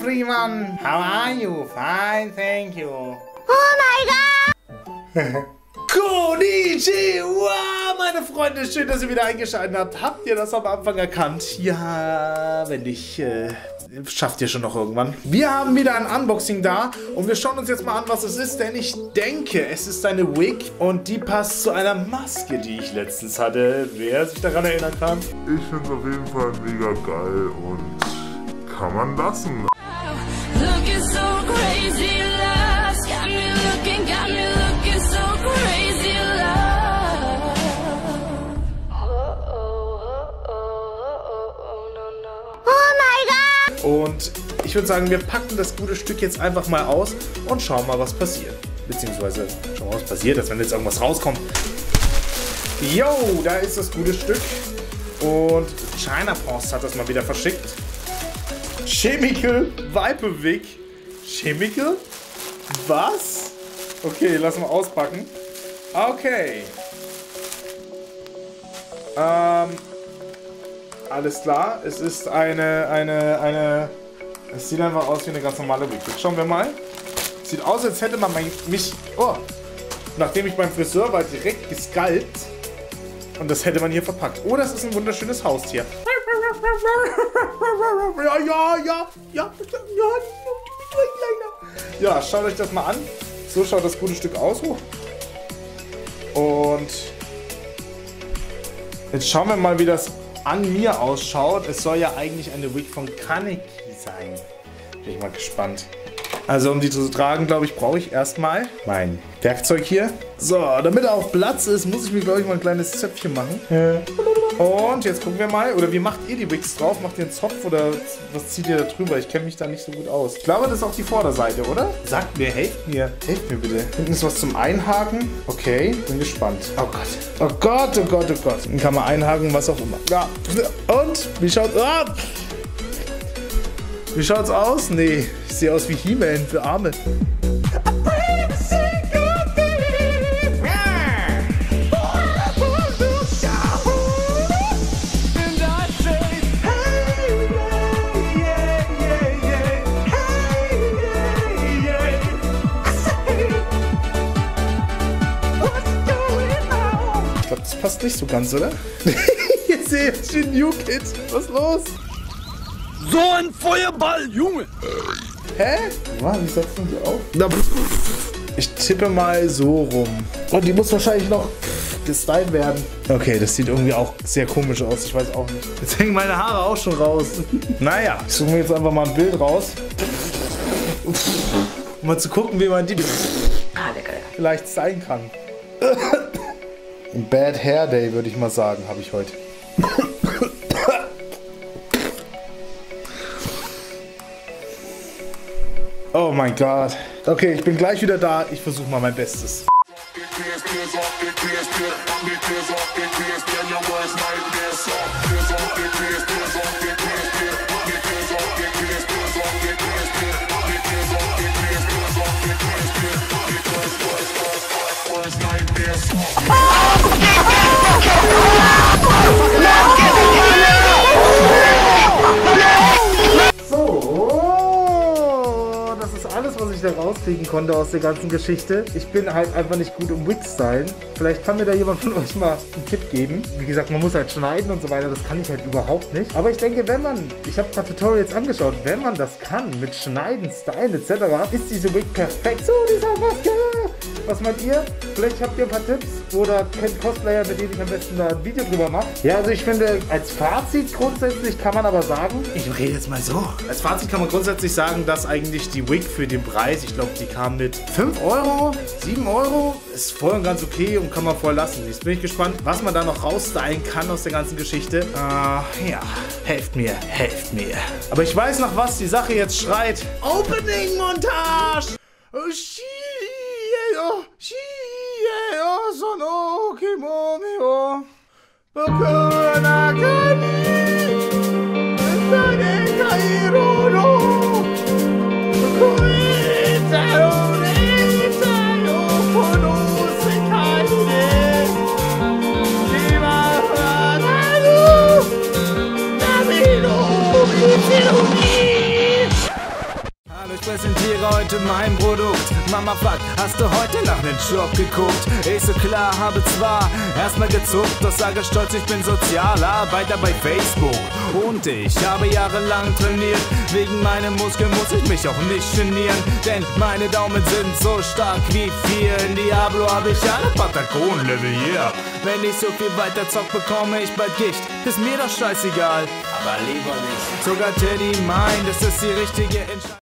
everyone. How are you? Fine, thank you. Oh my God. Konnichiwa, meine Freunde. Schön, dass ihr wieder eingeschaltet habt. Habt ihr das am Anfang erkannt? Ja, wenn nicht, schafft ihr schon noch irgendwann. Wir haben wieder ein Unboxing da und wir schauen uns jetzt mal an, was es ist, denn ich denke, es ist eine Wig und die passt zu einer Maske, die ich letztens hatte. Wer sich daran erinnern kann? Ich finde es auf jeden Fall mega geil und kann man lassen. Looking so crazy, lost. Got me looking so crazy, lost. Oh my God. Und ich würde sagen, wir packen das gute Stück jetzt einfach mal aus und schauen mal, was passiert. Beziehungsweise schauen mal, was passiert, dass wenn jetzt irgendwas rauskommt. Yo, da ist das gute Stück. Und China Post hat das mal wieder verschickt. Chemical Viper Wig. Chemical? Was? Okay, lass mal auspacken. Okay. Alles klar. Es ist es sieht einfach aus wie eine ganz normale Wig. Jetzt schauen wir mal. Sieht aus, als hätte man mich... Oh. Nachdem ich beim Friseur war, direkt gescalpt. Und das hätte man hier verpackt. Oh, das ist ein wunderschönes Haustier. Ja, schaut euch das mal an. So schaut das gute Stück aus. Und jetzt schauen wir mal, wie das an mir ausschaut. Es soll ja eigentlich eine Wig von Kaneki sein. Bin ich mal gespannt. Also um die zu tragen, glaube ich, brauche ich erstmal mein Werkzeug hier. So, damit er auch Platz ist, muss ich mir, glaube ich, mal ein kleines Zöpfchen machen. Und jetzt gucken wir mal, oder wie macht ihr die Wigs drauf? Macht ihr einen Zopf oder was zieht ihr da drüber? Ich kenne mich da nicht so gut aus. Ich glaube, das ist auch die Vorderseite, oder? Sagt mir, helft mir bitte. Hinten ist was zum Einhaken. Okay, bin gespannt. Oh Gott. Oh Gott, oh Gott, oh Gott. Dann kann man einhaken, was auch immer. Ja. Und? Wie schaut's aus? Wie schaut's aus? Nee, ich sehe aus wie He-Man für Arme. Ich glaube, das passt nicht so ganz, oder? Ihr seht, wie New Kid. Was ist los? So ein Feuerball, Junge! Hä? Mann, wie setzt man die auf? Ich tippe mal so rum. Und die muss wahrscheinlich noch gestylt werden. Okay, das sieht irgendwie auch sehr komisch aus. Ich weiß auch nicht. Jetzt hängen meine Haare auch schon raus. Naja, ich suche mir jetzt einfach mal ein Bild raus. Um mal zu gucken, wie man die vielleicht stylen kann. Ein Bad Hair Day, würde ich mal sagen, habe ich heute. Oh mein Gott. Okay, ich bin gleich wieder da. Ich versuche mal mein Bestes. Was ich da rauskriegen konnte aus der ganzen Geschichte. Ich bin halt einfach nicht gut im Wig-Stylen. Vielleicht kann mir da jemand von euch mal einen Tipp geben. Wie gesagt, man muss halt schneiden und so weiter. Das kann ich halt überhaupt nicht. Aber ich denke, ich habe ein paar Tutorials angeschaut, wenn man das kann, mit Schneiden, Stylen etc., ist diese Wig perfekt. So, dieser Maske! Was meint ihr? Vielleicht habt ihr ein paar Tipps oder kennt Cosplayer, mit denen ich am besten da ein Video drüber mache. Ja, also ich finde, als Fazit grundsätzlich kann man aber sagen, ich rede jetzt mal so. Als Fazit kann man grundsätzlich sagen, dass eigentlich die Wig für den Preis, ich glaube, die kam mit 5 Euro, 7 Euro, ist voll und ganz okay und kann man voll lassen. Jetzt bin ich gespannt, was man da noch rausstylen kann aus der ganzen Geschichte. Ja, helft mir, helft mir. Aber ich weiß noch, was die Sache jetzt schreit. Opening-Montage! heute mein Produkt. Mama fragt, hast du heute nach nem Job geguckt? Ich so klar, habe zwar erstmal gezuckt, doch sage stolz, ich bin Sozialarbeiter bei Facebook. Und ich habe jahrelang trainiert, wegen meinem Muskeln muss ich mich auch nicht genieren, denn meine Daumen sind so stark wie 4. In Diablo habe ich alle Patagon-Level, yeah. Wenn ich so viel weiter zock, bekomme ich bald Gicht. Ist mir doch scheißegal, aber lieber nicht. Sogar Teddy meint, es ist die richtige Entscheidung.